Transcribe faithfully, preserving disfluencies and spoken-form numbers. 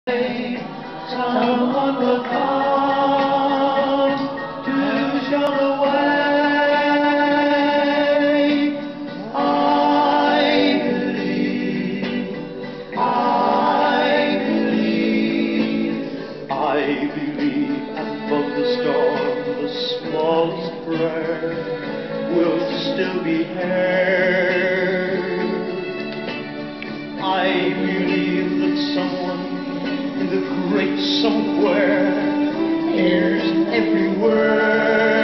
Someone will come to show the way. I believe, I believe, I believe above the storm the smallest prayer will still be heard. I believe that someone in the great somewhere hears every word.